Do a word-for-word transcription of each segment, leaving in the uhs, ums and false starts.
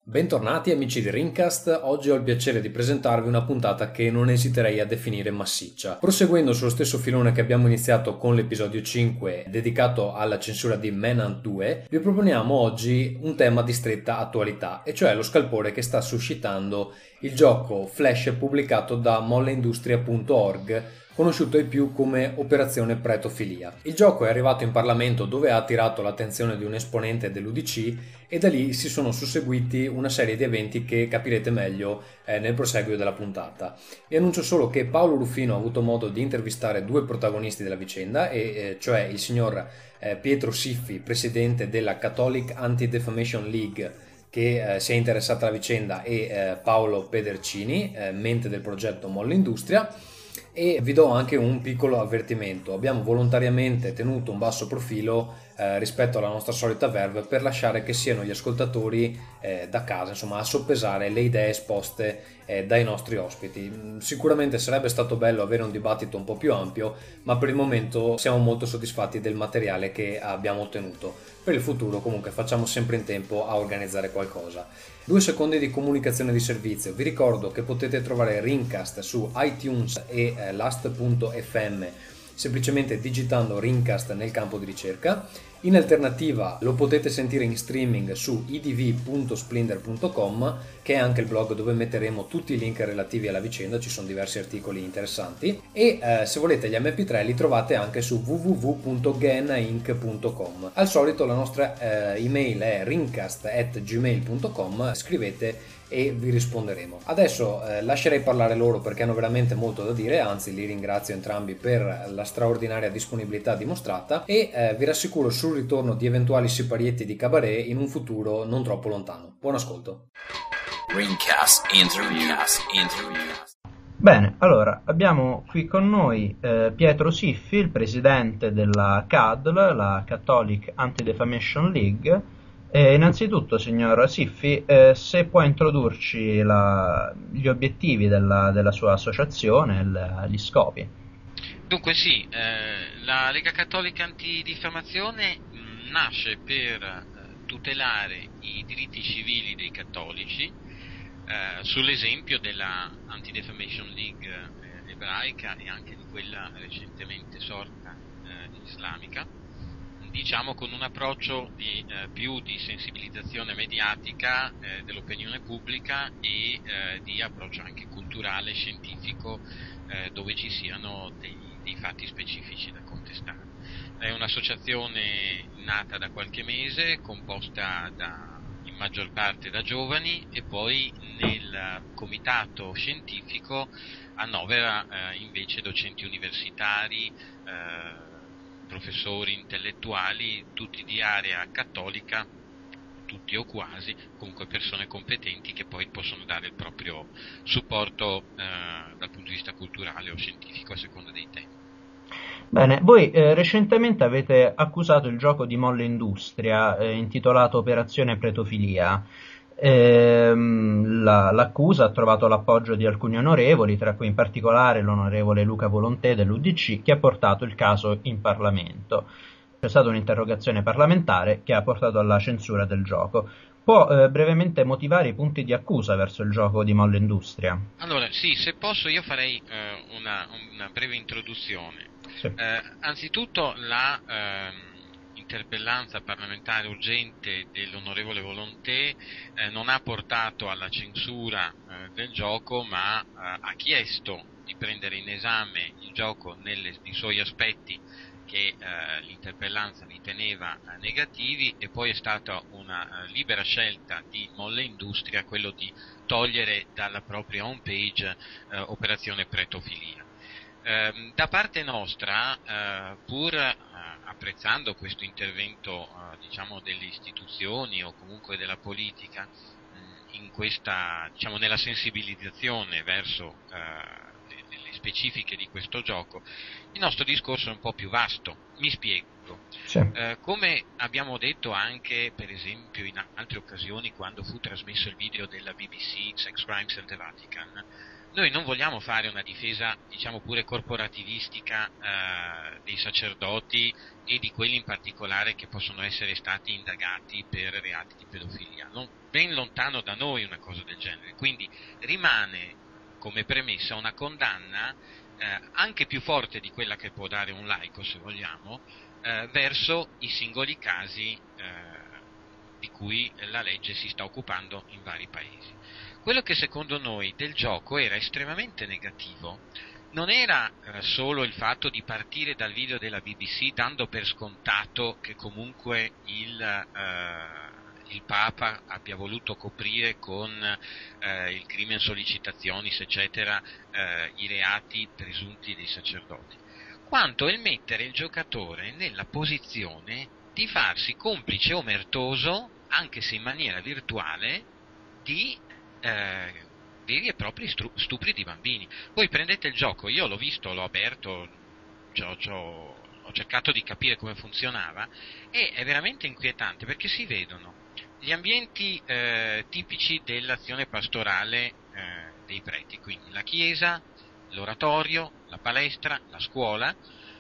Bentornati amici di Rincast, oggi ho il piacere di presentarvi una puntata che non esiterei a definire massiccia. Proseguendo sullo stesso filone che abbiamo iniziato con l'episodio cinque dedicato alla censura di Manhunt due, vi proponiamo oggi un tema di stretta attualità, e cioè lo scalpore che sta suscitando il gioco Flash pubblicato da molleindustria punto org, conosciuto ai più come Operazione Pretofilia. Il gioco è arrivato in Parlamento, dove ha attirato l'attenzione di un esponente dell'U D C, e da lì si sono susseguiti una serie di eventi che capirete meglio eh, nel proseguio della puntata. Vi annuncio solo che Paolo Ruffino ha avuto modo di intervistare due protagonisti della vicenda, e eh, cioè il signor eh, Pietro Siffi, presidente della Catholic Anti-Defamation League, che eh, si è interessata alla vicenda, e eh, Paolo Pedercini, eh, mente del progetto Molle Industria. E vi do anche un piccolo avvertimento: abbiamo volontariamente tenuto un basso profilo eh, rispetto alla nostra solita verve, per lasciare che siano gli ascoltatori eh, da casa, insomma, a soppesare le idee esposte eh, dai nostri ospiti. Sicuramente sarebbe stato bello avere un dibattito un po' più ampio, ma per il momento siamo molto soddisfatti del materiale che abbiamo ottenuto. Per il futuro comunque facciamo sempre in tempo a organizzare qualcosa. Due secondi di comunicazione di servizio: vi ricordo che potete trovare Rincast su iTunes e eh, last punto effe emme semplicemente digitando Rincast nel campo di ricerca. In alternativa lo potete sentire in streaming su i d v punto splendor punto com, che è anche il blog dove metteremo tutti i link relativi alla vicenda. Ci sono diversi articoli interessanti, e eh, se volete gli emme pi tre li trovate anche su w w w punto genainc punto com. Al solito la nostra eh, email è rincast at gmail punto com, scrivete e vi risponderemo. Adesso eh, lascerei parlare loro, perché hanno veramente molto da dire, anzi li ringrazio entrambi per la straordinaria disponibilità dimostrata, e eh, vi rassicuro sul ritorno di eventuali siparietti di cabaret in un futuro non troppo lontano. Buon ascolto. Ringcast Interview. Ringcast Interview. Bene, allora abbiamo qui con noi eh, Pietro Siffi, il presidente della C A D L, la Catholic Anti-Defamation League. E innanzitutto, signor Siffi, eh, se può introdurci la, gli obiettivi della, della sua associazione, il, gli scopi. Dunque sì, eh, la Lega Cattolica Antidifamazione mh, nasce per eh, tutelare i diritti civili dei cattolici, eh, sull'esempio della Anti-Defamation League eh, ebraica e anche di quella recentemente sorta eh, islamica, diciamo con un approccio di, eh, più di sensibilizzazione mediatica eh, dell'opinione pubblica, e eh, di approccio anche culturale, scientifico, eh, dove ci siano dei, dei fatti specifici da contestare. È un'associazione nata da qualche mese, composta da, in maggior parte da giovani, e poi nel comitato scientifico annovera eh, invece docenti universitari, eh, professori, intellettuali, tutti di area cattolica, tutti o quasi, comunque persone competenti che poi possono dare il proprio supporto eh, dal punto di vista culturale o scientifico a seconda dei temi. Bene, voi eh, recentemente avete accusato il gioco di Molle Industria eh, intitolato Operazione Pretofilia. Ehm, la, l'accusa ha trovato l'appoggio di alcuni onorevoli, tra cui in particolare l'onorevole Luca Volontè dell'U D C, che ha portato il caso in Parlamento. C'è stata un'interrogazione parlamentare che ha portato alla censura del gioco. Può eh, brevemente motivare i punti di accusa verso il gioco di Molle Industria? Allora, sì, se posso io farei eh, una, una breve introduzione. Sì. Eh, anzitutto la ehm, interpellanza parlamentare urgente dell'onorevole Volontè eh, non ha portato alla censura eh, del gioco, ma eh, ha chiesto di prendere in esame il gioco nei suoi aspetti che eh, l'interpellanza riteneva eh, negativi, e poi è stata una eh, libera scelta di Molle Industria quello di togliere dalla propria home page eh, Operazione Pretofilia. Eh, da parte nostra, eh, pur eh, apprezzando questo intervento eh, diciamo delle istituzioni o comunque della politica mh, in questa, diciamo, nella sensibilizzazione verso eh, le specifiche di questo gioco, il nostro discorso è un po' più vasto. Mi spiego. Sì. Eh, come abbiamo detto anche per esempio in altre occasioni, quando fu trasmesso il video della B B C Sex Crimes at the Vatican, noi non vogliamo fare una difesa, diciamo pure corporativistica, eh, dei sacerdoti e di quelli in particolare che possono essere stati indagati per reati di pedofilia. Non, ben lontano da noi una cosa del genere, quindi rimane come premessa una condanna eh, anche più forte di quella che può dare un laico, se vogliamo, eh, verso i singoli casi eh, di cui la legge si sta occupando in vari paesi. Quello che secondo noi del gioco era estremamente negativo non era eh, solo il fatto di partire dal video della B B C dando per scontato che comunque il, eh, il Papa abbia voluto coprire con eh, il crimen sollicitationis eccetera eh, i reati presunti dei sacerdoti, quanto il mettere il giocatore nella posizione di farsi complice omertoso, anche se in maniera virtuale, di eh, veri e propri stru- stupri di bambini. Voi prendete il gioco, io l'ho visto, l'ho aperto, c'ho, c'ho, ho cercato di capire come funzionava, e è veramente inquietante perché si vedono gli ambienti eh, tipici dell'azione pastorale eh, dei preti, quindi la chiesa, l'oratorio, la palestra, la scuola,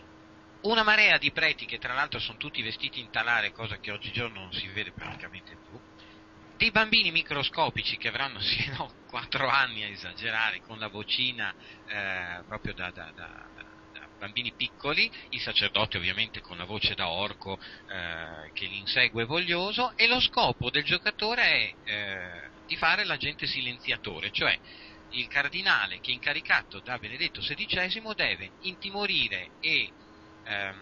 una marea di preti che tra l'altro sono tutti vestiti in talare, cosa che oggigiorno non si vede praticamente più, dei bambini microscopici che avranno sì, no, quattro anni a esagerare, con la vocina eh, proprio da, da, da, da bambini piccoli, i sacerdoti ovviamente con la voce da orco eh, che li insegue voglioso, e lo scopo del giocatore è eh, di fare l'agente silenziatore, cioè il cardinale che è incaricato da Benedetto sedicesimo deve intimorire e ehm,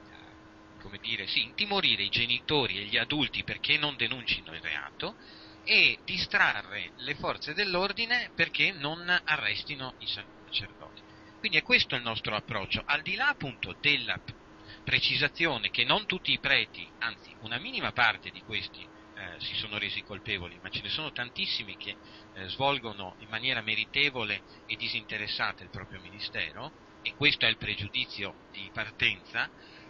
come dire, sì, intimorire i genitori e gli adulti perché non denuncino il reato e distrarre le forze dell'ordine perché non arrestino i sacerdoti. Quindi è questo il nostro approccio, al di là appunto della precisazione che non tutti i preti, anzi una minima parte di questi eh, si sono resi colpevoli, ma ce ne sono tantissimi che eh, svolgono in maniera meritevole e disinteressata il proprio ministero, e questo è il pregiudizio di partenza.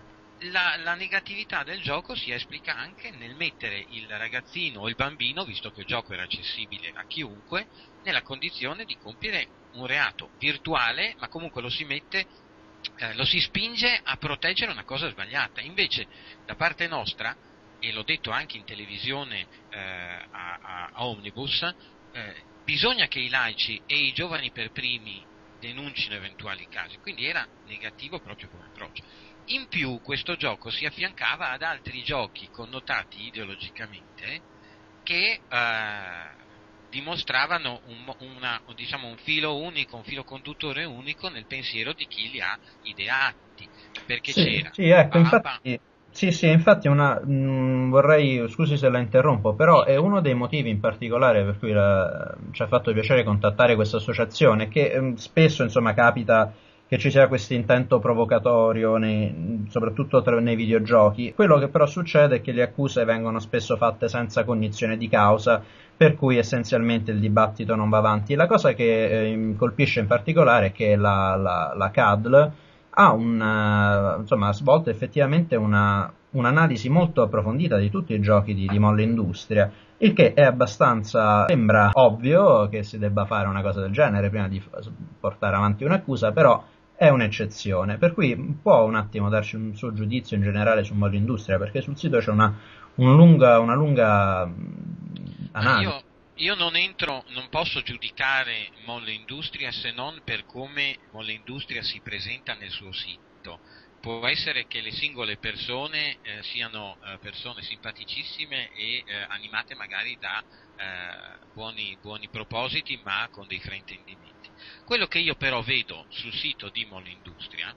La, la negatività del gioco si esplica anche nel mettere il ragazzino o il bambino, visto che il gioco era accessibile a chiunque, nella condizione di compiere un reato virtuale, ma comunque lo si mette, eh, lo si spinge a proteggere una cosa sbagliata. Invece da parte nostra, e l'ho detto anche in televisione eh, a, a, a Omnibus, eh, bisogna che i laici e i giovani per primi denuncino eventuali casi, quindi era negativo proprio come approccio. In più questo gioco si affiancava ad altri giochi connotati ideologicamente che eh, dimostravano un, una, diciamo, un filo unico, un filo conduttore unico nel pensiero di chi li ha ideati, perché Sì, c'era sì, ecco, Papa. infatti, sì, sì, infatti una, mh, vorrei, scusi se la interrompo, però è uno dei motivi in particolare per cui la- ci ha fatto piacere contattare questa associazione, che mh, spesso, insomma, capita che ci sia questo intento provocatorio, nei- soprattutto tra- nei videogiochi. Quello che però succede è che le accuse vengono spesso fatte senza cognizione di causa, per cui essenzialmente il dibattito non va avanti. La cosa che eh, mi colpisce in particolare è che la, la, la C A D L ha una, insomma, ha svolto effettivamente una, un'analisi molto approfondita di tutti i giochi di, di Molle Industria, il che è abbastanza, sembra ovvio che si debba fare una cosa del genere prima di f- portare avanti un'accusa, però è un'eccezione, per cui può un attimo darci un suo giudizio in generale su Molle Industria, perché sul sito c'è una, un lunga, una lunga mh, Ma analisi. io, io non entro, non posso giudicare Molle Industria se non per come Molle Industria si presenta nel suo sito. Può essere che le singole persone eh, siano eh, persone simpaticissime e eh, animate magari da eh, buoni, buoni propositi, ma con dei fraintendimenti. Quello che io però vedo sul sito di Molle Industria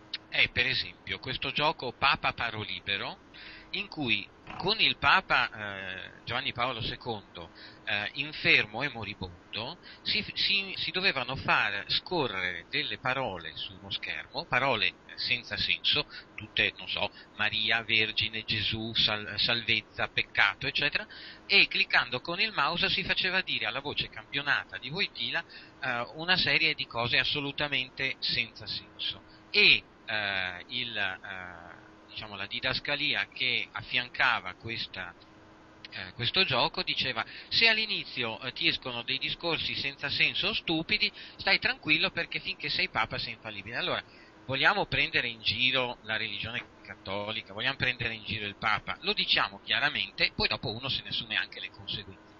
è per esempio questo gioco Papa Paro Libero, in cui con il Papa eh, Giovanni Paolo secondo eh, infermo e moribondo si, si, si dovevano far scorrere delle parole su uno schermo, parole senza senso, tutte, non so, Maria, Vergine, Gesù, sal, salvezza, peccato, eccetera, e cliccando con il mouse si faceva dire alla voce campionata di Wojtyla eh, una serie di cose assolutamente senza senso. E eh, il... Eh, diciamo la didascalia che affiancava questa, eh, questo gioco diceva: se all'inizio eh, ti escono dei discorsi senza senso o stupidi, stai tranquillo perché finché sei papa sei infallibile. Allora, vogliamo prendere in giro la religione cattolica, vogliamo prendere in giro il papa, lo diciamo chiaramente, poi dopo uno se ne assume anche le conseguenze.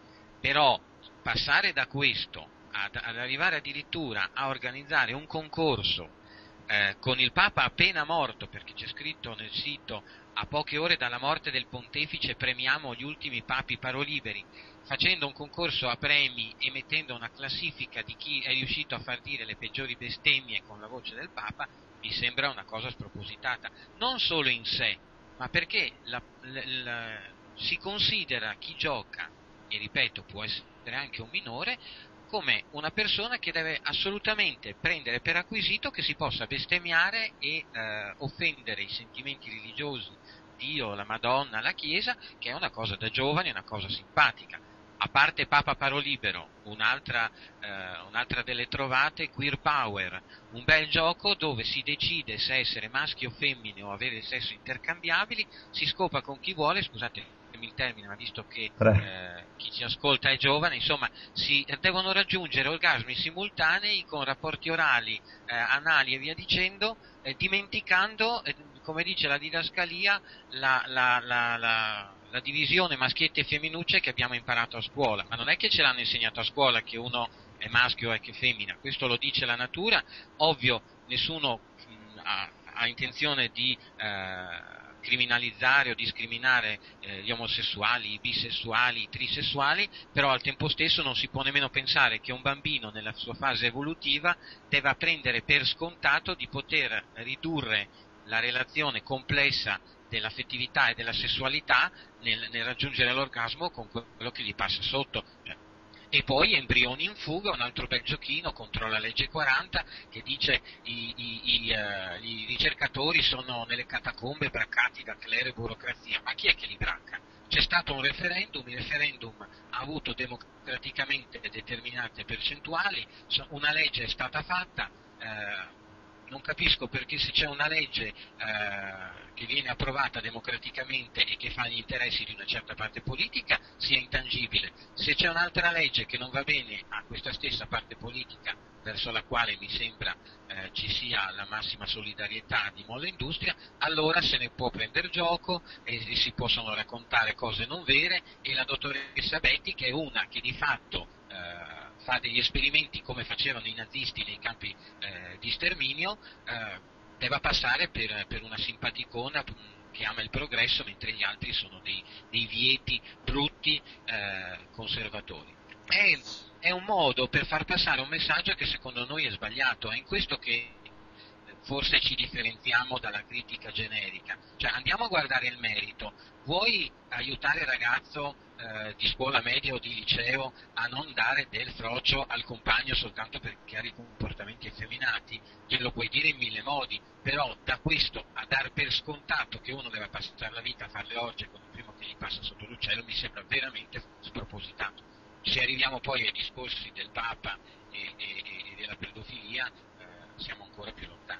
Però passare da questo ad, ad arrivare addirittura a organizzare un concorso eh, con il Papa appena morto, perché c'è scritto nel sito: a poche ore dalla morte del pontefice premiamo gli ultimi papi paroliberi, facendo un concorso a premi e mettendo una classifica di chi è riuscito a far dire le peggiori bestemmie con la voce del Papa, mi sembra una cosa spropositata, non solo in sé, ma perché la, la, la, si considera chi gioca, e ripeto, può essere anche un minore, come una persona che deve assolutamente prendere per acquisito che si possa bestemmiare e eh, offendere i sentimenti religiosi, Dio, la Madonna, la Chiesa, che è una cosa da giovani, una cosa simpatica. A parte Papa Parolibero, un'altra, eh, un'altra delle trovate, Queer Power, un bel gioco dove si decide se essere maschi o femmine o avere sesso intercambiabili, si scopa con chi vuole, scusate il termine, ma visto che eh, chi ci ascolta è giovane, insomma, si devono raggiungere orgasmi simultanei con rapporti orali, eh, anali e via dicendo, eh, dimenticando, eh, come dice la didascalia, la, la, la, la, la divisione maschietti e femminucce che abbiamo imparato a scuola. Ma non è che ce l'hanno insegnato a scuola che uno è maschio e che è femmina, questo lo dice la natura. Ovvio, nessuno mh, ha, ha intenzione di eh, criminalizzare o discriminare eh, gli omosessuali, i bisessuali, i trisessuali, però al tempo stesso non si può nemmeno pensare che un bambino nella sua fase evolutiva debba prendere per scontato di poter ridurre la relazione complessa dell'affettività e della sessualità nel, nel raggiungere l'orgasmo con quello che gli passa sotto. E poi Embrioni in fuga, un altro bel giochino contro la legge quaranta che dice i, i, i, uh, i ricercatori sono nelle catacombe braccati da clero e burocrazia. Ma chi è che li bracca? C'è stato un referendum, il referendum ha avuto democraticamente determinate percentuali, una legge è stata fatta, eh, non capisco perché se c'è una legge eh, che viene approvata democraticamente e che fa gli interessi di una certa parte politica sia intangibile. Se c'è un'altra legge che non va bene a questa stessa parte politica, verso la quale mi sembra eh, ci sia la massima solidarietà di Molla Industria, allora se ne può prendere gioco e, e si possono raccontare cose non vere, e la dottoressa Betti, che è una che di fatto eh, fa degli esperimenti come facevano i nazisti nei campi eh, di sterminio, eh, deve passare per, per una simpaticona che ama il progresso, mentre gli altri sono dei, dei vieti brutti eh, conservatori. È, è un modo per far passare un messaggio che secondo noi è sbagliato, è in questo che forse ci differenziamo dalla critica generica. Cioè, andiamo a guardare il merito. Vuoi aiutare il ragazzo eh, di scuola media o di liceo a non dare del frocio al compagno soltanto perché ha dei comportamenti effeminati? Glielo puoi dire in mille modi, però da questo a dar per scontato che uno deve passare la vita a fare le orge con il primo che gli passa sotto l'uccello mi sembra veramente spropositato. Se arriviamo poi ai discorsi del Papa e, e, e della pedofilia, eh, siamo ancora più lontani.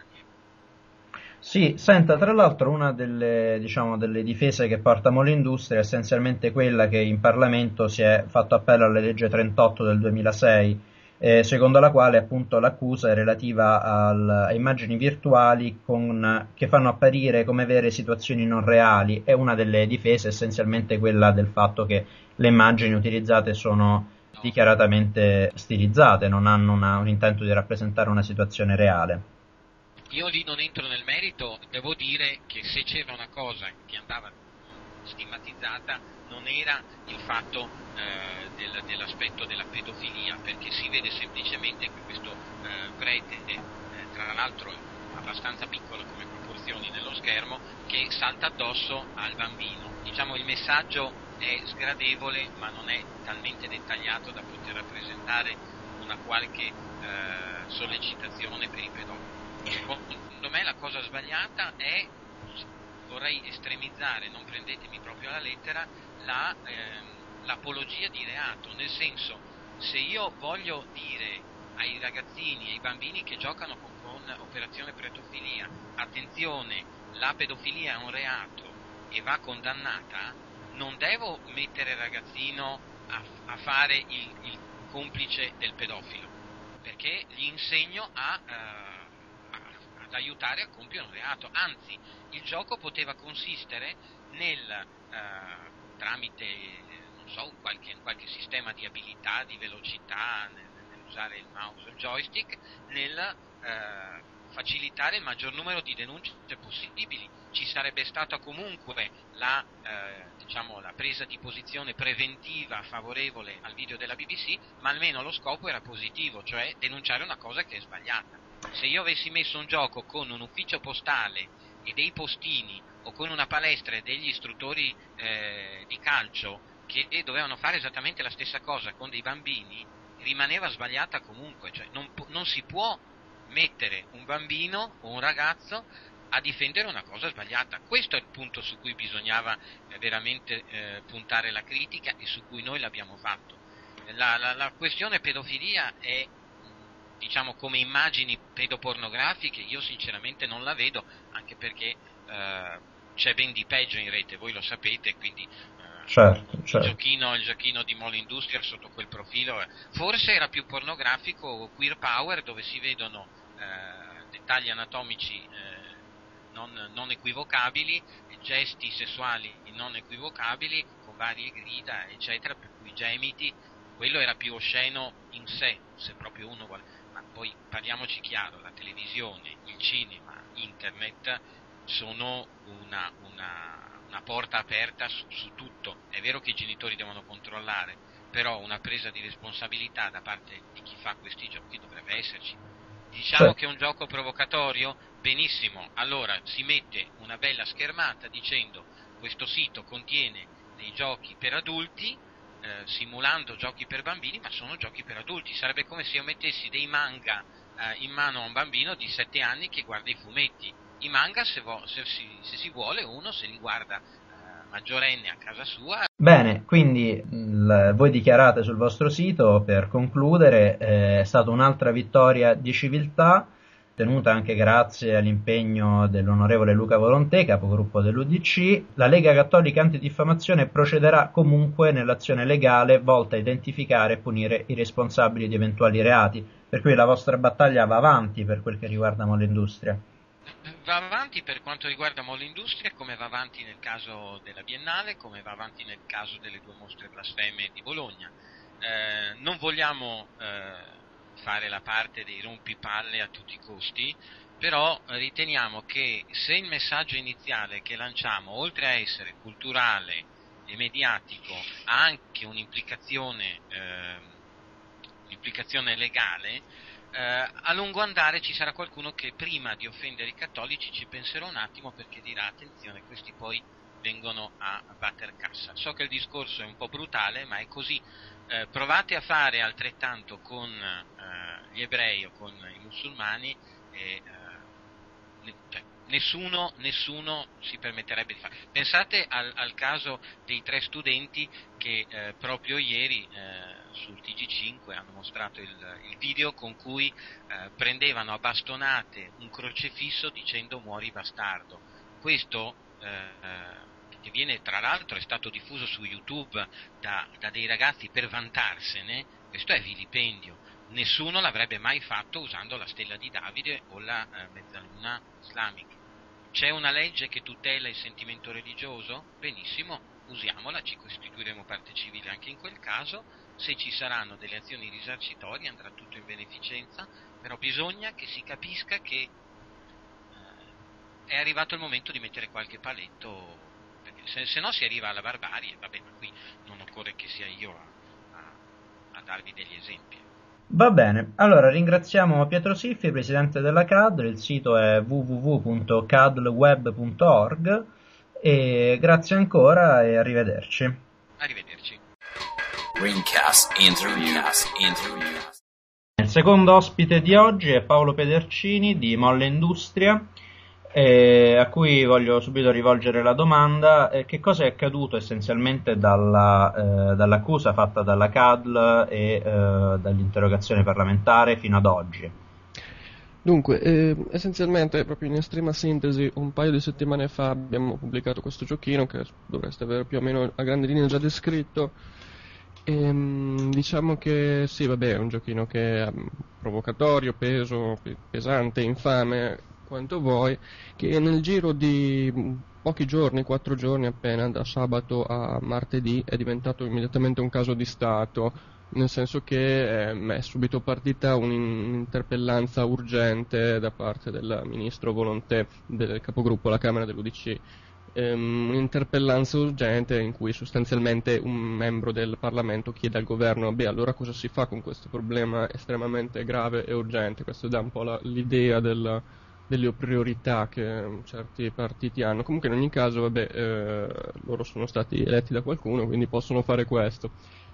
Sì, senta, tra l'altro una delle, diciamo, delle difese che porta Molla Industria è essenzialmente quella che in Parlamento si è fatto appello alla legge trentotto del duemilasei, eh, secondo la quale appunto l'accusa è relativa al, a immagini virtuali con, che fanno apparire come vere situazioni non reali, e una delle difese è essenzialmente quella del fatto che le immagini utilizzate sono dichiaratamente stilizzate, non hanno una, un intento di rappresentare una situazione reale. Io lì non entro nel merito, devo dire che se c'era una cosa che andava stigmatizzata non era il fatto eh, del, dell'aspetto della pedofilia, perché si vede semplicemente che questo eh, prete, eh, tra l'altro abbastanza piccolo come proporzioni nello schermo, che salta addosso al bambino. Diciamo il messaggio è sgradevole, ma non è talmente dettagliato da poter rappresentare una qualche eh, sollecitazione per i pedofili. Secondo me la cosa sbagliata è, vorrei estremizzare, non prendetemi proprio alla lettera, la, ehm, l'apologia di reato, nel senso, se io voglio dire ai ragazzini, ai bambini che giocano con, con operazione pedofilia, attenzione, la pedofilia è un reato e va condannata, non devo mettere il ragazzino a, a fare il, il complice del pedofilo, perché gli insegno a... Eh, aiutare a compiere un reato, anzi il gioco poteva consistere nel eh, tramite non so, qualche, qualche sistema di abilità, di velocità nel, nell'usare il mouse o il joystick, nel eh, facilitare il maggior numero di denunce possibili. Ci sarebbe stata comunque la, eh, diciamo, la presa di posizione preventiva favorevole al video della B B C, ma almeno lo scopo era positivo, cioè denunciare una cosa che è sbagliata. Se io avessi messo un gioco con un ufficio postale e dei postini, o con una palestra e degli istruttori eh, di calcio che dovevano fare esattamente la stessa cosa con dei bambini, rimaneva sbagliata comunque, cioè non, non si può mettere un bambino o un ragazzo a difendere una cosa sbagliata. Questo è il punto su cui bisognava eh, veramente eh, puntare la critica e su cui noi l'abbiamo fatto. La, la, la questione pedofilia è, diciamo, come immagini pedopornografiche, io sinceramente non la vedo, anche perché eh, c'è ben di peggio in rete, voi lo sapete, quindi eh, certo, il, certo. Giochino, il giochino di Mall Industria sotto quel profilo eh, forse era più pornografico Queer Power, dove si vedono eh, dettagli anatomici eh, non, non equivocabili, gesti sessuali non equivocabili con varie grida eccetera, per cui gemiti. Quello era più osceno in sé, se proprio uno vuole, ma poi parliamoci chiaro, la televisione, il cinema, internet sono una, una, una porta aperta su, su tutto. È vero che i genitori devono controllare, però una presa di responsabilità da parte di chi fa questi giochi dovrebbe esserci. Diciamo Sì. che è un gioco provocatorio? Benissimo, allora si mette una bella schermata dicendo questo sito contiene dei giochi per adulti, eh, simulando giochi per bambini, ma sono giochi per adulti. Sarebbe come se io mettessi dei manga eh, in mano a un bambino di sette anni che guarda i fumetti. I manga, se, vo- se, si, se si vuole, uno se li guarda eh, maggiorenne a casa sua. Bene, quindi l- voi dichiarate sul vostro sito, per concludere, eh, è stata un'altra vittoria di civiltà, tenuta anche grazie all'impegno dell'onorevole Luca Volontè, capogruppo dell'U D C. La Lega Cattolica Antidiffamazione procederà comunque nell'azione legale volta a identificare e punire i responsabili di eventuali reati, per cui la vostra battaglia va avanti per quel che riguarda Mollindustria. Va avanti per quanto riguarda Mall Industria, come va avanti nel caso della Biennale, come va avanti nel caso delle due mostre blasfeme di Bologna. Eh, non vogliamo eh, fare la parte dei rompipalle a tutti i costi, però riteniamo che se il messaggio iniziale che lanciamo, oltre a essere culturale e mediatico, ha anche un'implicazione, eh, un'implicazione legale, Uh, a lungo andare ci sarà qualcuno che prima di offendere i cattolici ci penserà un attimo, perché dirà attenzione, questi poi vengono a batter cassa. So che il discorso è un po' brutale, ma è così. Uh, provate a fare altrettanto con uh, gli ebrei o con i musulmani e uh, ne, cioè, nessuno, nessuno si permetterebbe di fare. Pensate al, al caso dei tre studenti che eh, proprio ieri eh, sul T G cinque hanno mostrato il, il video con cui eh, prendevano a bastonate un crocefisso dicendo muori bastardo. Questo eh, che viene, tra l'altro, è stato diffuso su YouTube da, da dei ragazzi per vantarsene, questo è vilipendio. Nessuno l'avrebbe mai fatto usando la stella di Davide o la eh, mezzaluna islamica. C'è una legge che tutela il sentimento religioso? Benissimo, usiamola, ci costituiremo parte civile anche in quel caso. Se ci saranno delle azioni risarcitorie andrà tutto in beneficenza, però bisogna che si capisca che eh, è arrivato il momento di mettere qualche paletto, perché se, se no si arriva alla barbarie. Vabbè, ma qui non occorre che sia io a, a, a darvi degli esempi. Va bene, allora ringraziamo Pietro Siffi, presidente della C A D L, il sito è w w w punto cadlweb punto org e grazie ancora e arrivederci. Arrivederci. Ringcast Interview. Interview. Il secondo ospite di oggi è Paolo Pedercini di Molle Industria, eh, a cui voglio subito rivolgere la domanda: eh, che cosa è accaduto essenzialmente dalla, eh, dall'accusa fatta dalla C A D L e eh, dall'interrogazione parlamentare fino ad oggi? Dunque, eh, essenzialmente, proprio in estrema sintesi, un paio di settimane fa abbiamo pubblicato questo giochino che dovreste aver più o meno a grandi linee già descritto. E, diciamo che sì, vabbè, è un giochino che è provocatorio, peso, pesante, infame, quanto vuoi, che nel giro di pochi giorni, quattro giorni appena, da sabato a martedì, è diventato immediatamente un caso di Stato, nel senso che eh, è subito partita un'interpellanza urgente da parte del ministro Volonté, del capogruppo alla Camera dell'U D C, ehm, un'interpellanza urgente in cui sostanzialmente un membro del Parlamento chiede al governo: beh, allora cosa si fa con questo problema estremamente grave e urgente? Questo dà un po' la, l'idea del, delle priorità che certi partiti hanno. Comunque in ogni caso, vabbè, eh, loro sono stati eletti da qualcuno, quindi possono fare questo.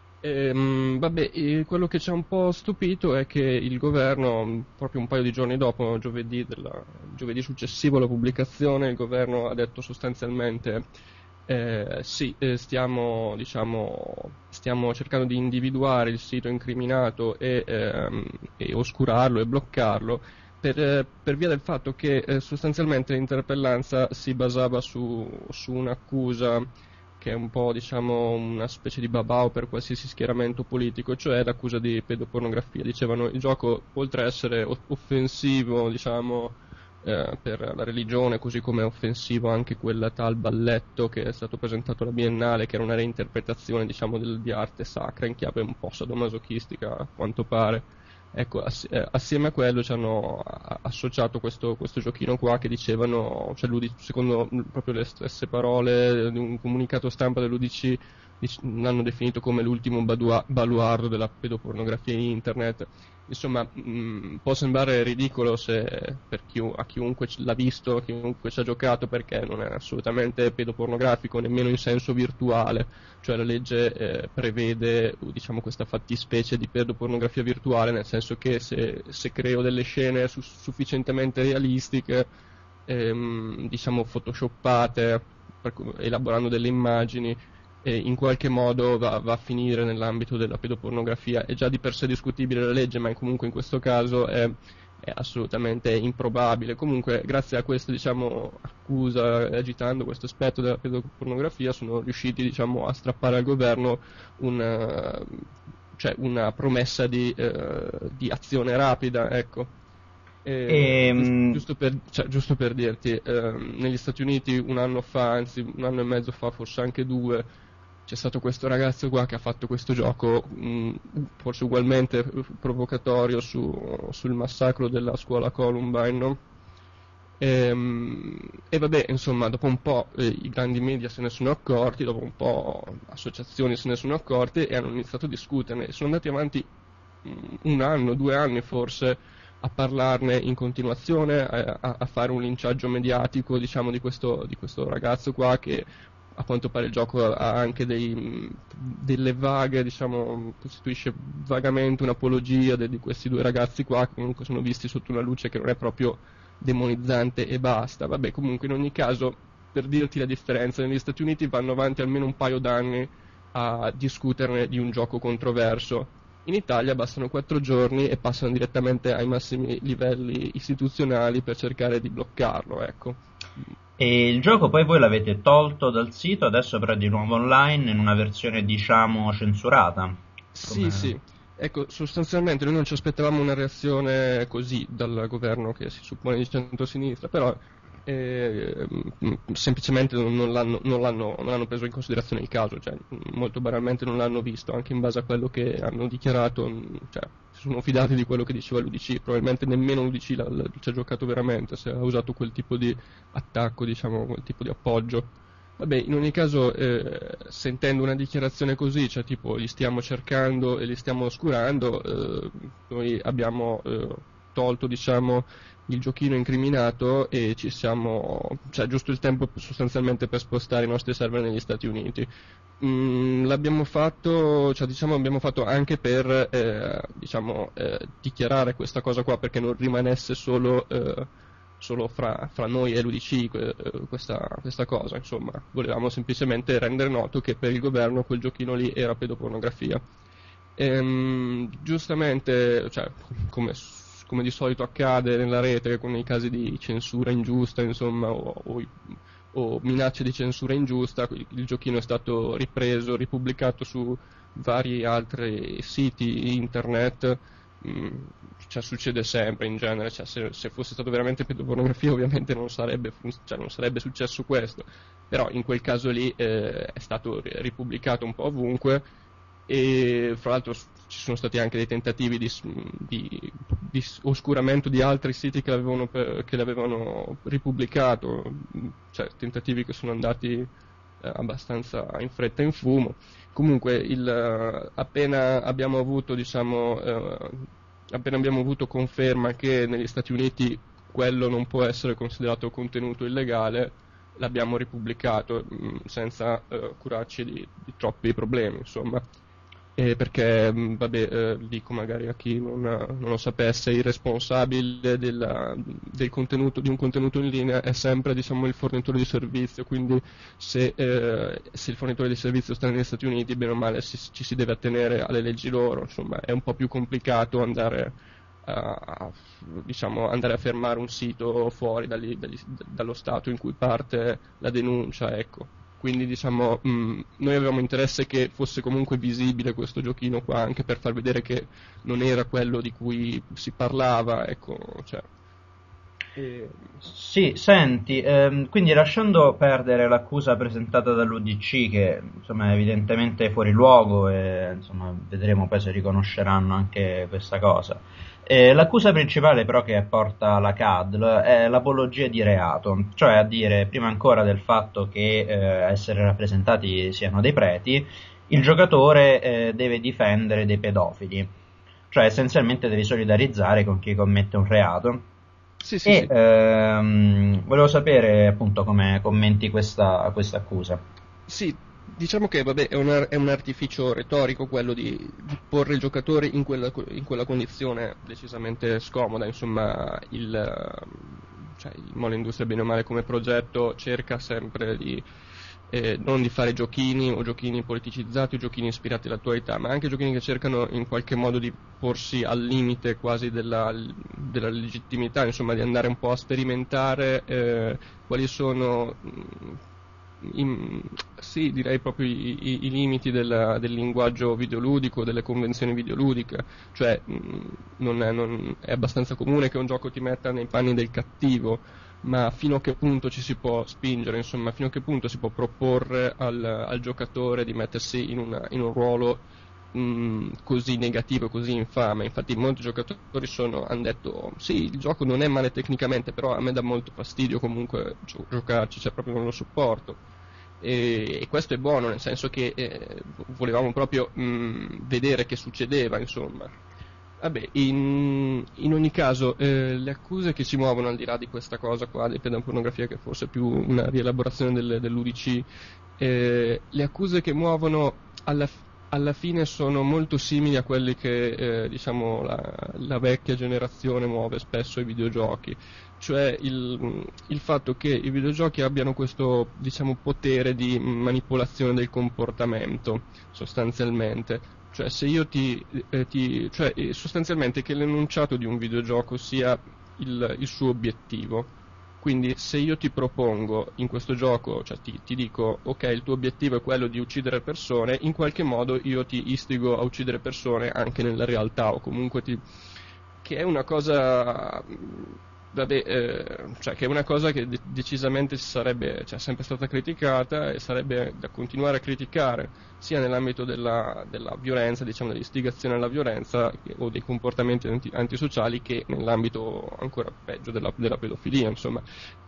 Ehm, vabbè, eh, quello che ci ha un po' stupito è che il governo, proprio un paio di giorni dopo, giovedì, della, giovedì successivo alla pubblicazione, il governo ha detto sostanzialmente eh, sì, eh, stiamo, diciamo, stiamo cercando di individuare il sito incriminato e, ehm, e oscurarlo e bloccarlo, per, per via del fatto che eh, sostanzialmente l'interpellanza si basava su, su un'accusa che è un po', diciamo, una specie di babao per qualsiasi schieramento politico, cioè l'accusa di pedopornografia. Dicevano il gioco, oltre a essere offensivo, diciamo, eh, per la religione, così come è offensivo anche quel tal balletto che è stato presentato alla Biennale, che era una reinterpretazione, diciamo, del, di arte sacra in chiave un po' sadomasochistica, a quanto pare. Ecco, ass- eh, assieme a quello ci hanno associato questo, questo giochino qua che dicevano, cioè l'U D C, secondo proprio le stesse parole di un comunicato stampa dell'U D C, dic- l'hanno definito come l'ultimo badua- baluardo della pedopornografia in internet. Insomma, mh, può sembrare ridicolo se per chi, a chiunque l'ha visto, a chiunque ci ha giocato, perché non è assolutamente pedopornografico, nemmeno in senso virtuale, cioè la legge eh, prevede, diciamo, questa fattispecie di pedopornografia virtuale, nel senso che se, se creo delle scene su- sufficientemente realistiche, ehm, diciamo photoshoppate, per, elaborando delle immagini, e in qualche modo va, va a finire nell'ambito della pedopornografia. È già di per sé discutibile la legge, ma comunque in questo caso è, è assolutamente improbabile. Comunque, grazie a questa, diciamo, accusa, agitando questo aspetto della pedopornografia, sono riusciti, diciamo, a strappare al governo una, cioè una promessa di, eh, di azione rapida, ecco. Eh, giusto, Ehm, giusto, per, cioè, giusto per dirti, eh, negli Stati Uniti un anno fa, anzi un anno e mezzo fa, forse anche due, c'è stato questo ragazzo qua che ha fatto questo gioco, mh, forse ugualmente provocatorio, su, sul massacro della scuola Columbine, no? E, e vabbè, insomma, dopo un po' eh, i grandi media se ne sono accorti, dopo un po' associazioni se ne sono accorte e hanno iniziato a discuterne. Sono andati avanti mh, un anno, due anni forse, a parlarne in continuazione, a, a fare un linciaggio mediatico, diciamo, di questo, di questo ragazzo qua, che a quanto pare il gioco ha anche dei, delle vaghe, diciamo, costituisce vagamente un'apologia de, di questi due ragazzi qua, che comunque sono visti sotto una luce che non è proprio demonizzante e basta. Vabbè, comunque in ogni caso, per dirti la differenza, negli Stati Uniti vanno avanti almeno un paio d'anni a discuterne di un gioco controverso. In Italia bastano quattro giorni e passano direttamente ai massimi livelli istituzionali per cercare di bloccarlo, ecco. E il gioco poi voi l'avete tolto dal sito, adesso però è di nuovo online in una versione, diciamo, censurata. Sì, Come... sì. Ecco, sostanzialmente noi non ci aspettavamo una reazione così dal governo che si suppone di centrosinistra, però eh, semplicemente non l'hanno, non, l'hanno, non l'hanno preso in considerazione il caso, cioè molto banalmente non l'hanno visto, anche in base a quello che hanno dichiarato, cioè si sono fidati di quello che diceva l'U D C, probabilmente nemmeno l'U D C l'ha, l'ha, ci ha giocato veramente, se ha usato quel tipo di attacco, diciamo, quel tipo di appoggio. Vabbè, in ogni caso, eh, sentendo una dichiarazione così, cioè tipo li stiamo cercando e li stiamo oscurando, eh, noi abbiamo eh, tolto, diciamo, il giochino incriminato e ci siamo, cioè giusto il tempo sostanzialmente per spostare i nostri server negli Stati Uniti. Mm, l'abbiamo fatto, cioè diciamo abbiamo fatto anche per, eh, diciamo, eh, dichiarare questa cosa qua, perché non rimanesse solo... Eh, solo fra, fra noi e l'U D C questa, questa cosa, insomma, volevamo semplicemente rendere noto che per il governo quel giochino lì era pedopornografia. Ehm, giustamente, cioè, come, come di solito accade nella rete con i casi di censura ingiusta, insomma, o, o, o minacce di censura ingiusta, il giochino è stato ripreso, ripubblicato su vari altri siti internet. mh, cioè, succede sempre in genere, cioè, se, se fosse stato veramente pedopornografia ovviamente non sarebbe, fun- cioè, non sarebbe successo questo, però in quel caso lì eh, è stato ripubblicato un po' ovunque, e fra l'altro ci sono stati anche dei tentativi di, di, di oscuramento di altri siti che l'avevano, che l'avevano ripubblicato, cioè tentativi che sono andati eh, abbastanza in fretta e in fumo. Comunque il, appena abbiamo avuto diciamo eh, appena abbiamo avuto conferma che negli Stati Uniti quello non può essere considerato contenuto illegale, l'abbiamo ripubblicato mh, senza eh, curarci di, di troppi problemi, insomma. Eh, perché, mh, vabbè, eh, dico magari a chi non, non lo sapesse, il responsabile della, del contenuto, di un contenuto in linea è sempre, diciamo, il fornitore di servizio, quindi se, eh, se il fornitore di servizio sta negli Stati Uniti, bene o male si, ci si deve attenere alle leggi loro, insomma, è un po' più complicato andare a, diciamo, andare a fermare un sito fuori dagli, dagli, dallo stato in cui parte la denuncia, ecco. Quindi diciamo mh, noi avevamo interesse che fosse comunque visibile questo giochino qua, anche per far vedere che non era quello di cui si parlava, ecco, cioè. E... Sì, senti, ehm, quindi lasciando perdere l'accusa presentata dall'U D C, che insomma è evidentemente fuori luogo, e insomma vedremo poi se riconosceranno anche questa cosa. Eh, l'accusa principale però che porta la C A D L è l'apologia di reato, cioè a dire, prima ancora del fatto che eh, essere rappresentati siano dei preti, il giocatore eh, deve difendere dei pedofili, cioè essenzialmente devi solidarizzare con chi commette un reato. Sì, sì, e sì. Ehm, volevo sapere appunto come commenti questa, questa accusa. Sì, diciamo che vabbè, è, un, è un artificio retorico quello di, di porre il giocatore in quella, in quella condizione decisamente scomoda, insomma il, cioè, il Mole Industria bene o male come progetto cerca sempre di eh, non di fare giochini o giochini politicizzati o giochini ispirati all'attualità, ma anche giochini che cercano in qualche modo di porsi al limite quasi della, della legittimità, insomma di andare un po' a sperimentare eh, quali sono in, sì, direi proprio i, i, i limiti del, del linguaggio videoludico, delle convenzioni videoludiche, cioè mh, non è, non, è abbastanza comune che un gioco ti metta nei panni del cattivo, ma fino a che punto ci si può spingere, insomma, fino a che punto si può proporre al, al giocatore di mettersi in, una, in un ruolo mh, così negativo, così infame. Infatti molti giocatori sono, hanno detto sì, il gioco non è male tecnicamente, però a me dà molto fastidio comunque gio- giocarci, cioè proprio non lo sopporto. E, e questo è buono, nel senso che eh, volevamo proprio mh, vedere che succedeva, insomma. Vabbè, in, in ogni caso, eh, le accuse che si muovono al di là di questa cosa qua, di pedopornografia, che forse è più una rielaborazione del, dell'U D C, eh, le accuse che muovono alla, alla fine sono molto simili a quelle che, eh, diciamo, la, la vecchia generazione muove spesso ai videogiochi, cioè il, il fatto che i videogiochi abbiano questo, diciamo, potere di manipolazione del comportamento, sostanzialmente. Cioè se io ti, eh, ti cioè eh, sostanzialmente che l'enunciato di un videogioco sia il, il suo obiettivo, quindi se io ti propongo in questo gioco, cioè ti, ti dico ok, il tuo obiettivo è quello di uccidere persone, in qualche modo io ti istigo a uccidere persone anche nella realtà, o comunque ti, che è una cosa vabbè, eh, cioè che è una cosa che de- decisamente sarebbe, cioè, sempre stata criticata e sarebbe da continuare a criticare, sia nell'ambito della, della violenza, diciamo dell'istigazione alla violenza o dei comportamenti anti- antisociali, che nell'ambito ancora peggio della, della pedofilia, insomma.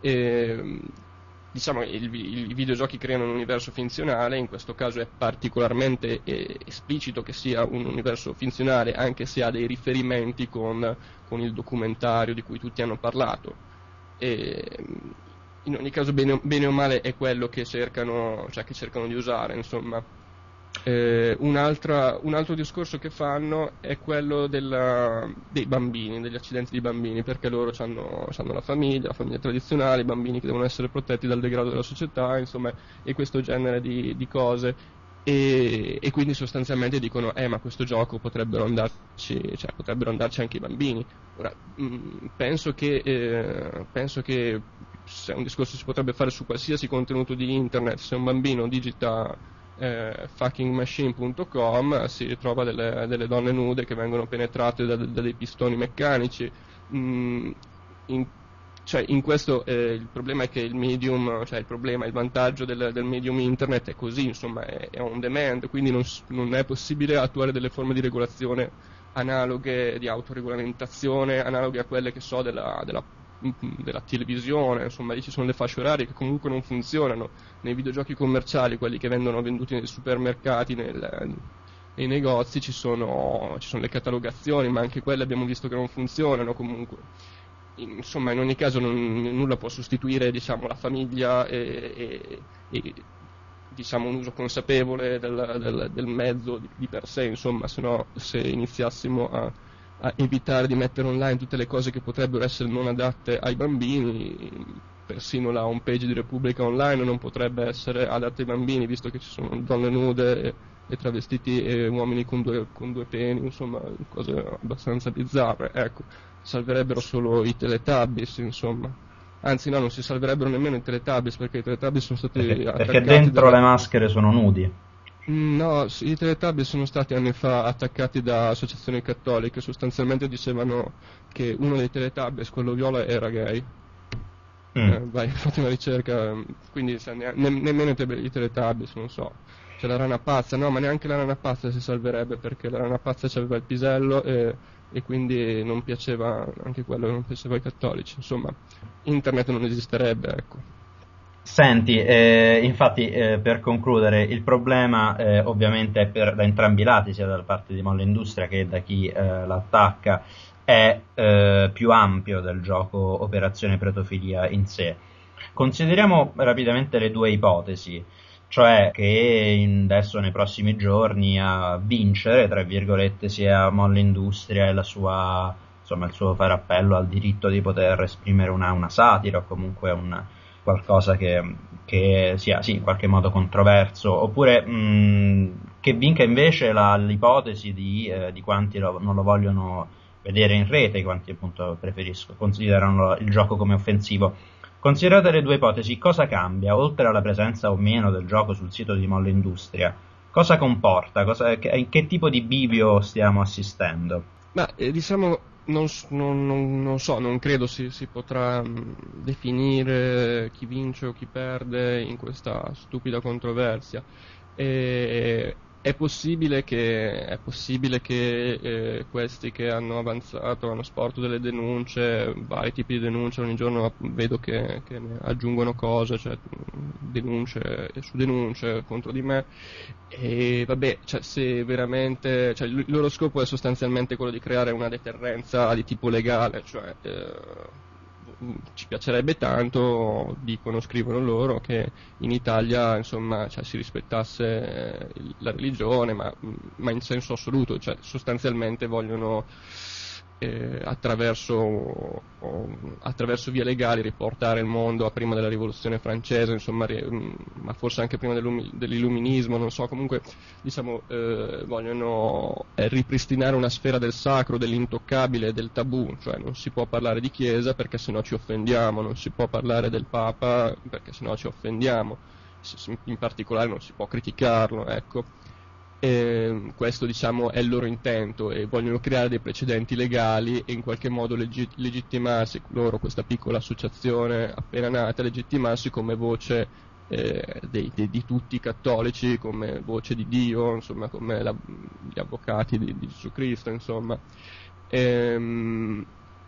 E, diciamo il, i videogiochi creano un universo finzionale, in questo caso è particolarmente eh, esplicito che sia un universo finzionale, anche se ha dei riferimenti con, con il documentario di cui tutti hanno parlato. E, in ogni caso bene, bene o male è quello che cercano, cioè che cercano di usare, insomma. Eh, un'altra, un altro discorso che fanno è quello della, dei bambini, degli accidenti di bambini, perché loro hanno la famiglia, la famiglia tradizionale, i bambini che devono essere protetti dal degrado della società, insomma, e questo genere di, di cose, e, e quindi sostanzialmente dicono eh ma questo gioco potrebbero andarci, cioè potrebbero andarci anche i bambini. Ora, mh, penso che eh, penso che se un discorso si potrebbe fare su qualsiasi contenuto di internet, se un bambino digita eh, fucking machine punto com si ritrova delle, delle donne nude che vengono penetrate da, da dei pistoni meccanici. Mm, in, cioè in questo eh, il problema è che il medium, cioè il problema, il vantaggio del, del medium internet è così, insomma, è, è on demand, quindi non, non è possibile attuare delle forme di regolazione analoghe, di autoregolamentazione, analoghe a quelle che so della, della, della televisione, insomma lì ci sono le fasce orarie che comunque non funzionano. Nei videogiochi commerciali, quelli che vengono venduti nei supermercati, nel, nei negozi, ci sono, ci sono le catalogazioni, ma anche quelle abbiamo visto che non funzionano comunque. Insomma, in ogni caso non, nulla può sostituire, diciamo, la famiglia e, e, e diciamo un uso consapevole del, del, del mezzo di, di per sé, insomma, se no se iniziassimo a, a evitare di mettere online tutte le cose che potrebbero essere non adatte ai bambini, persino la home page di Repubblica Online non potrebbe essere adatta ai bambini, visto che ci sono donne nude e, e travestiti e uomini con due, con due peni, insomma, cose abbastanza bizzarre, ecco. Salverebbero solo i Teletubbies, insomma. Anzi no, non si salverebbero nemmeno i Teletubbies, perché i Teletubbies sono stati perché, attaccati perché dentro da... le maschere sono nudi. No, i Teletubbies sono stati anni fa attaccati da associazioni cattoliche, sostanzialmente dicevano che uno dei Teletubbies, quello viola, era gay. Mm. Eh, vai, fate una ricerca, quindi se, ne, ne, nemmeno i, te, i Teletubbies, non so. C'è la rana pazza, no, ma neanche la rana pazza si salverebbe, perché la rana pazza c'aveva il pisello e... e quindi non piaceva, anche quello non piaceva ai cattolici, insomma internet non esisterebbe, ecco. Senti, eh, infatti eh, per concludere, il problema eh, ovviamente è per, da entrambi i lati, sia da parte di Molle Industria che da chi eh, l'attacca, è eh, più ampio del gioco Operazione Pretofilia in sé. Consideriamo rapidamente le due ipotesi, cioè che in, adesso nei prossimi giorni a vincere, tra virgolette, sia Molle Industria e la sua, insomma, il suo fare appello al diritto di poter esprimere una, una satira o comunque un qualcosa che, che sia sì, in qualche modo controverso, oppure mh, che vinca invece la, l'ipotesi di, eh, di quanti lo, non lo vogliono vedere in rete, quanti appunto preferiscono, considerano il gioco come offensivo. Considerate le due ipotesi, cosa cambia, oltre alla presenza o meno del gioco sul sito di Molle Industria? Cosa comporta? Cosa, che, in che tipo di bivio stiamo assistendo? Ma eh, diciamo, non, non, non, non so, non credo si, si potrà mh, definire chi vince o chi perde in questa stupida controversia. E, È possibile che, è possibile che eh, questi che hanno avanzato, hanno sporto delle denunce, vari tipi di denunce, ogni giorno vedo che, che ne aggiungono cose, cioè denunce su denunce contro di me, e vabbè, cioè, se veramente, cioè, il loro scopo è sostanzialmente quello di creare una deterrenza di tipo legale, cioè eh, ci piacerebbe tanto, dicono, scrivono loro, che in Italia insomma, cioè, si rispettasse la religione, ma, ma in senso assoluto, cioè sostanzialmente vogliono eh, attraverso, o, attraverso vie legali riportare il mondo a prima della rivoluzione francese, insomma, ri, ma forse anche prima dell'illuminismo, non so, comunque diciamo eh, vogliono eh, ripristinare una sfera del sacro, dell'intoccabile, del tabù, cioè non si può parlare di Chiesa perché sennò ci offendiamo, non si può parlare del Papa perché sennò ci offendiamo, in particolare non si può criticarlo, ecco. E questo diciamo è il loro intento, e vogliono creare dei precedenti legali e in qualche modo leggi- legittimarsi loro, questa piccola associazione appena nata, legittimarsi come voce eh, dei, dei, di tutti i cattolici, come voce di Dio, insomma, come la, gli avvocati di, di Gesù Cristo, insomma. Ehm,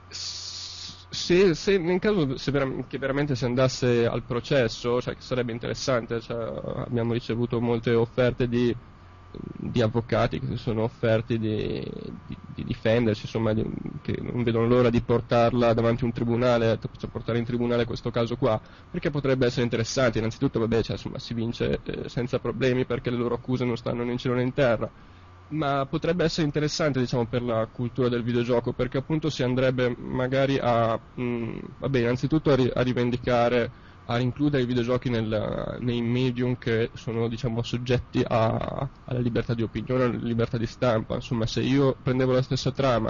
Se, se nel caso se ver- che veramente si andasse al processo, cioè che sarebbe interessante, cioè, abbiamo ricevuto molte offerte di, di avvocati che si sono offerti di, di, di difendersi, insomma, di, che non vedono l'ora di portarla davanti a un tribunale, cioè portare in tribunale questo caso qua, perché potrebbe essere interessante. Innanzitutto, vabbè, cioè, insomma, si vince eh, senza problemi perché le loro accuse non stanno né in cielo né in terra. Ma potrebbe essere interessante, diciamo, per la cultura del videogioco, perché appunto si andrebbe magari a, mh, vabbè, innanzitutto a, ri- a rivendicare, a includere i videogiochi nel, nei medium che sono, diciamo, soggetti a, alla libertà di opinione, alla libertà di stampa. Insomma, se io prendevo la stessa trama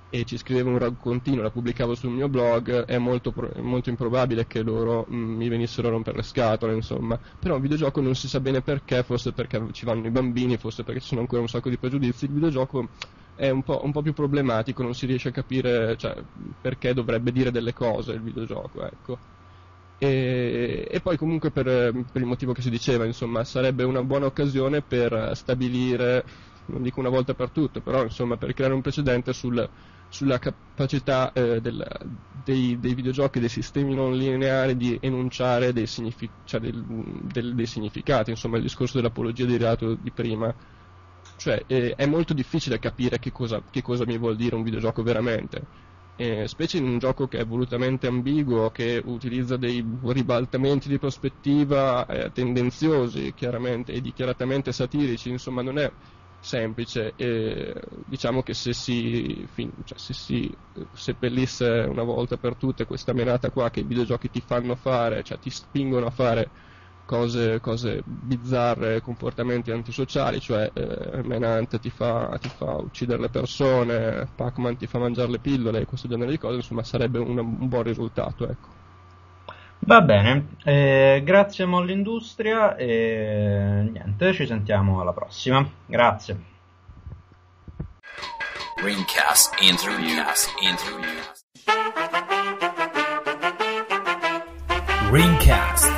e ci scrivevo un raccontino, la pubblicavo sul mio blog, è molto, pro- molto improbabile che loro mh, mi venissero a rompere le scatole, insomma. Però un videogioco non si sa bene perché, forse perché ci vanno i bambini, forse perché ci sono ancora un sacco di pregiudizi. Il videogioco è un po', un po' più problematico, non si riesce a capire, cioè, perché dovrebbe dire delle cose il videogioco, ecco. E, e poi comunque per, per il motivo che si diceva, insomma, sarebbe una buona occasione per stabilire, non dico una volta per tutte, però insomma per creare un precedente sul, sulla capacità eh, del, dei, dei videogiochi, dei sistemi non lineari di enunciare dei, signific- cioè del, del, dei significati, insomma il discorso dell'apologia di reato di prima. Cioè eh, è molto difficile capire che cosa, che cosa mi vuol dire un videogioco veramente. Eh, specie in un gioco che è volutamente ambiguo, che utilizza dei ribaltamenti di prospettiva eh, tendenziosi, chiaramente, e dichiaratamente satirici, insomma non è semplice. E diciamo che se si, fin, cioè, se si seppellisse una volta per tutte questa menata qua che i videogiochi ti fanno fare, cioè ti spingono a fare cose, cose bizzarre, comportamenti antisociali, cioè eh, Manhunt ti fa, ti fa uccidere le persone, Pac-Man ti fa mangiare le pillole e questo genere di cose, insomma sarebbe un, un buon risultato, ecco. Va bene, eh, grazie a Mollindustria e niente, ci sentiamo alla prossima. Grazie. Ringcast Interview. Interview. Ringcast.